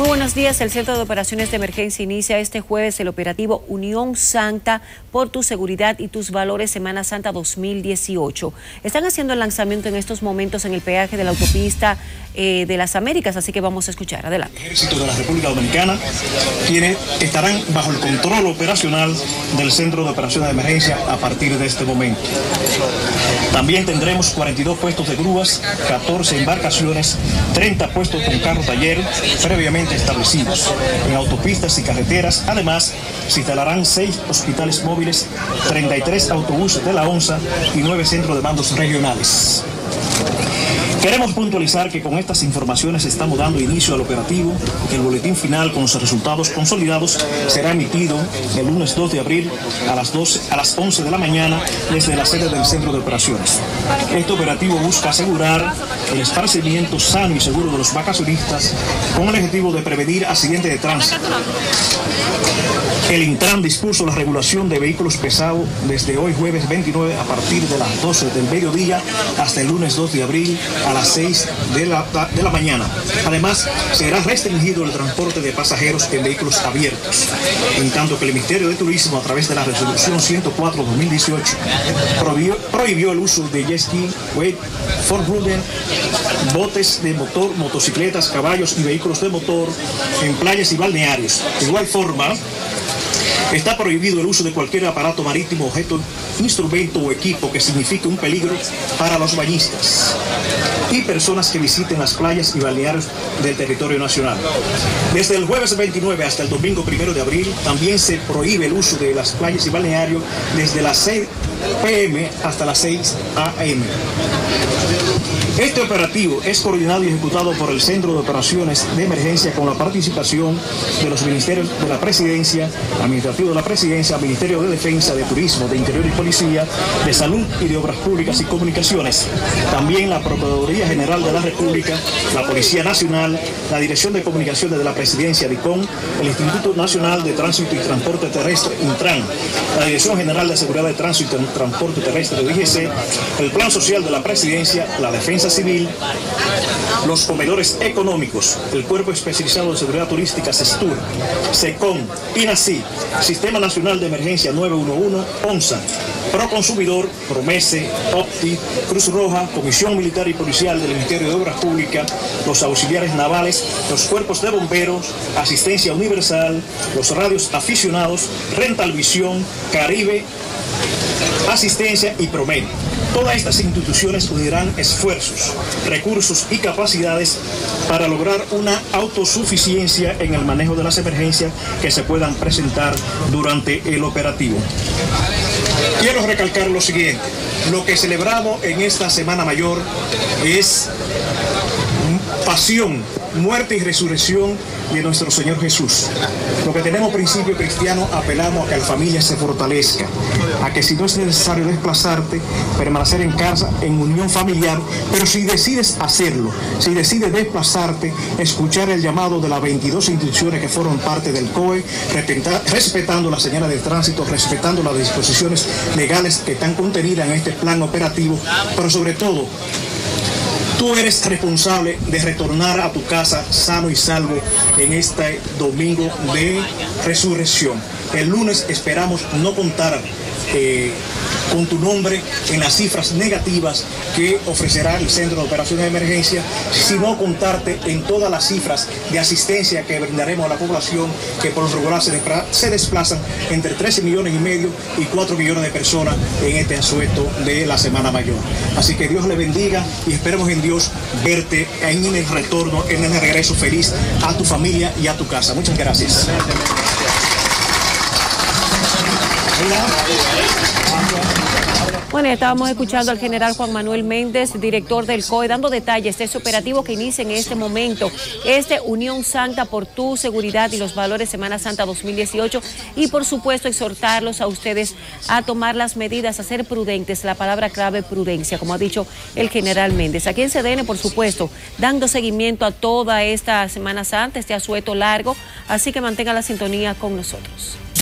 Muy buenos días. El Centro de Operaciones de Emergencia inicia este jueves el operativo Unión Santa por tu seguridad y tus valores Semana Santa 2018. Están haciendo el lanzamiento en estos momentos en el peaje de la autopista de las Américas, así que vamos a escuchar. Adelante. El Ejército de la República Dominicana, quienes estarán bajo el control operacional del Centro de Operaciones de Emergencia a partir de este momento. También tendremos 42 puestos de grúas, 14 embarcaciones, 30 puestos con carro taller previamente establecidos en autopistas y carreteras. Además, se instalarán 6 hospitales móviles, 33 autobuses de la ONSA y 9 centros de mandos regionales. Queremos puntualizar que con estas informaciones estamos dando inicio al operativo. El boletín final con los resultados consolidados será emitido el lunes 2 de abril a las 11 de la mañana desde la sede del Centro de Operaciones. Este operativo busca asegurar el esparcimiento sano y seguro de los vacacionistas con el objetivo de prevenir accidentes de tránsito. El Intran dispuso la regulación de vehículos pesados desde hoy jueves 29 a partir de las 12 del mediodía hasta el lunes 2 de abril a las 6 de la mañana. Además, será restringido el transporte de pasajeros en vehículos abiertos, en tanto que el Ministerio de Turismo, a través de la Resolución 104/2018, prohibió el uso de jet ski, wake, four-wheeler, botes de motor, motocicletas, caballos y vehículos de motor en playas y balnearios. De igual forma, está prohibido el uso de cualquier aparato marítimo, objeto, instrumento o equipo que signifique un peligro para los bañistas y personas que visiten las playas y balnearios del territorio nacional. Desde el jueves 29 hasta el domingo 1 de abril, también se prohíbe el uso de las playas y balnearios desde las 6 p.m. hasta las 6 a.m. Este operativo es coordinado y ejecutado por el Centro de Operaciones de Emergencia con la participación de los ministerios de la Presidencia, Administrativo de la Presidencia, Ministerio de Defensa, de Turismo, de Interior y Policía, de Salud y de Obras Públicas y Comunicaciones. También la Procuraduría General de la República, la Policía Nacional, la Dirección de Comunicaciones de la Presidencia, DICOM, el Instituto Nacional de Tránsito y Transporte Terrestre, Intran, la Dirección General de Seguridad de Tránsito y Transporte Terrestre, DGC, el Plan Social de la Presidencia, la Defensa Civil, los comedores económicos, el Cuerpo Especializado de Seguridad Turística, SESTUR, SECOM, INACI, Sistema Nacional de Emergencia 911, ONSA, Proconsumidor, PROMESE, OPTI, Cruz Roja, Comisión Militar y Policial del Ministerio de Obras Públicas, los auxiliares navales, los cuerpos de bomberos, Asistencia Universal, los radios aficionados, Rental Visión, Caribe, Asistencia y Promed. Todas estas instituciones unirán esfuerzos, recursos y capacidades para lograr una autosuficiencia en el manejo de las emergencias que se puedan presentar durante el operativo. Quiero recalcar lo siguiente: lo que celebramos en esta Semana Mayor es pasión, muerte y resurrección de nuestro Señor Jesús. Lo que tenemos principio cristiano, apelamos a que la familia se fortalezca, a que si no es necesario desplazarte, permanecer en casa, en unión familiar, pero si decides hacerlo, si decides desplazarte, escuchar el llamado de las 22 instituciones que forman parte del COE, respetando las señales de tránsito, respetando las disposiciones legales que están contenidas en este plan operativo, pero sobre todo, tú eres responsable de retornar a tu casa sano y salvo en este domingo de resurrección. El lunes esperamos no contar con tu nombre en las cifras negativas que ofrecerá el Centro de Operaciones de Emergencia, sino contarte en todas las cifras de asistencia que brindaremos a la población, que por lo regular se desplazan entre 13,5 millones y 4 millones de personas en este asueto de la Semana Mayor. Así que Dios le bendiga y esperemos en Dios verte en el retorno, en el regreso feliz a tu familia y a tu casa. Muchas gracias. Bueno, estábamos escuchando al general Juan Manuel Méndez, director del COE, dando detalles de ese operativo que inicia en este momento, Unión Santa por tu seguridad y los valores Semana Santa 2018, y por supuesto exhortarlos a ustedes a tomar las medidas, a ser prudentes, la palabra clave prudencia, como ha dicho el general Méndez. Aquí en CDN, por supuesto, dando seguimiento a toda esta Semana Santa, este asueto largo, así que mantenga la sintonía con nosotros.